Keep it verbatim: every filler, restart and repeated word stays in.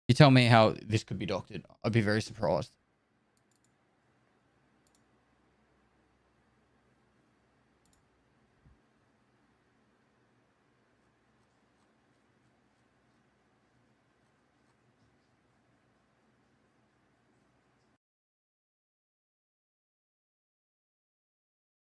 You tell me how this could be doctored. I'd be very surprised.